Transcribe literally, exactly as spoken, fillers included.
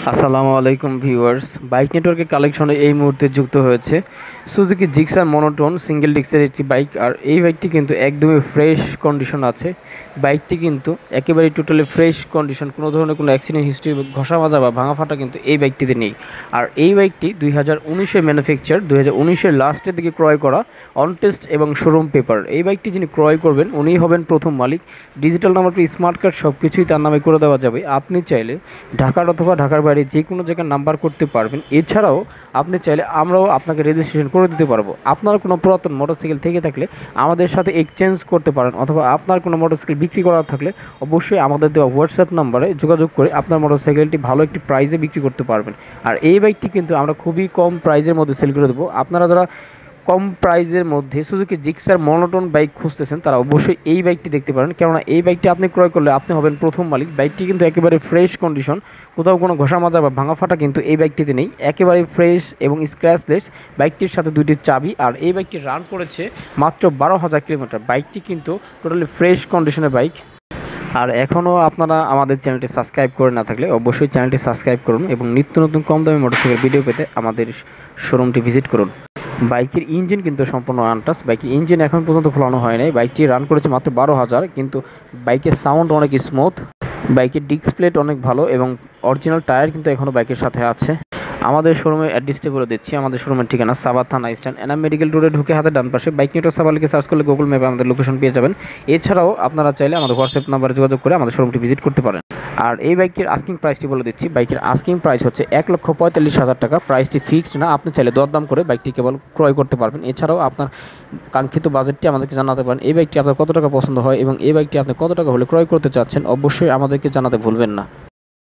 আসসালামু আলাইকুম viewers, bike নেটওয়ার্কের কালেকশনে এই মুহূর্তে যুক্ত হয়েছে সুজুকি জিক্সার মনোটোন সিঙ্গেল ডিস্কের একটি বাইক। আর এই বাইকটি কিন্তু একদমই ফ্রেশ কন্ডিশন আছে। বাইকটি কিন্তু একেবারেই টোটালি ফ্রেশ কন্ডিশন, কোনো ধরনের কোনো অ্যাক্সিডেন্ট হিস্ট্রি, ঘষা মাজা বা ভাঙা ফাটা কিন্তু এই বাইকটিতে নেই। আর এই বাইকটি দুই হাজার উনিশের ম্যানুফ্যাকচার, দুই হাজার উনিশের লাস্টের দিকে ক্রয় করা, অন টেস্ট এবং শোরুম পেপার। এই বাইকটি যিনি ক্রয় করবেন উনিই হবেন প্রথম মালিক। ডিজিটাল নাম্বার, স্মার্ট কার্ড সব কিছুই তার নামে করে দেওয়া যাবে। আপনি চাইলে ঢাকার অথবা ঢাকার বাইরে যে কোনো জায়গায় নাম্বার করতে পারবেন। এছাড়াও আপনি চাইলে আমরাও আপনাকে রেজিস্ট্রেশন করে দিতে পারবো। আপনার কোনো পুরাতন মোটরসাইকেল থেকে থাকলে আমাদের সাথে এক্সচেঞ্জ করতে পারেন, অথবা আপনার কোনো মোটরসাইকেল বিক্রি করার থাকলে অবশ্যই আমাদের দেওয়া হোয়াটসঅ্যাপ নাম্বারে যোগাযোগ করে আপনার মোটরসাইকেলটি ভালো একটি প্রাইসে বিক্রি করতে পারবেন। আর এই বাইকটি কিন্তু আমরা খুবই কম প্রাইসের মধ্যে সেল করে দেবো। আপনারা যারা কম প্রাইজের মধ্যে সুজুকি জিক্সার মনোটোন বাইক খুঁজতেছেন তারা অবশ্যই এই বাইকটি দেখতে পারেন, কেননা এই বাইকটি আপনি ক্রয় করলে আপনি হবেন প্রথম মালিক। বাইকটি কিন্তু একেবারে ফ্রেশ কন্ডিশন, কোথাও কোনো ঘষা মাজা বা ভাঙা ফাটা কিন্তু এই বাইকটিতে নেই। একেবারে ফ্রেশ এবং স্ক্র্যাচলেস। বাইকটির সাথে দুইটি চাবি। আর এই বাইকটি রান করেছে মাত্র বারো হাজার কিলোমিটার। বাইকটি কিন্তু টোটালি ফ্রেশ কন্ডিশনের বাইক। আর এখনও আপনারা আমাদের চ্যানেলটি সাবস্ক্রাইব করে না থাকলে অবশ্যই চ্যানেলটি সাবস্ক্রাইব করুন এবং নিত্য নতুন কম দামি মোটরসাইকেল ভিডিও পেতে আমাদের শোরুমটি ভিজিট করুন। বাইকের ইঞ্জিন কিন্তু সম্পূর্ণ আনটাচ। বাইকের ইঞ্জিন এখন পর্যন্ত খোলানো হয় নাই। বাইকটি রান করেছে মাত্র বারো হাজার, কিন্তু বাইকের সাউন্ড অনেক স্মুথ। বাইকের ডিস্ক প্লেট অনেক ভালো এবং অরিজিনাল টায়ার কিন্তু এখনও বাইকের সাথে আছে। আমাদের শোরুমের অ্যাড্রেসটি বলে দিচ্ছি। আমাদের শোরুমের ঠিকানা সাভার থানা স্ট্যান্ড, এনাম মেডিকেল রোডে ঢুকে হাতে ডান পাশে। বাইক নেটওয়ার্ক সাভার লিখে সার্চ করলে গুগল ম্যাপে আমাদের লোকেশন পেয়ে যাবেন। এছাড়াও আপনারা চাইলে আমাদের হোয়াটসঅ্যাপ নাম্বারে যোগাযোগ করে আমাদের শোরুমটি ভিজিট করতে পারেন। আর এই বাইকের আস্কিং প্রাইসটি বলে দিচ্ছি। বাইকের আস্কিং প্রাইস হচ্ছে এক লক্ষ পঁয়তাল্লিশ হাজার টাকা। প্রাইসটি ফিক্সড না, আপনি চাইলে দরদাম করে বাইকটি কেবল ক্রয় করতে পারবেন। এছাড়াও আপনার কাঙ্ক্ষিত বাজেটটি আমাদেরকে জানাতে পারেন। এই বাইকটি আপনার কত টাকা পছন্দ হয় এবং এই বাইকটি আপনি কত টাকা হলে ক্রয় করতে চাচ্ছেন অবশ্যই আমাদেরকে জানাতে ভুলবেন না।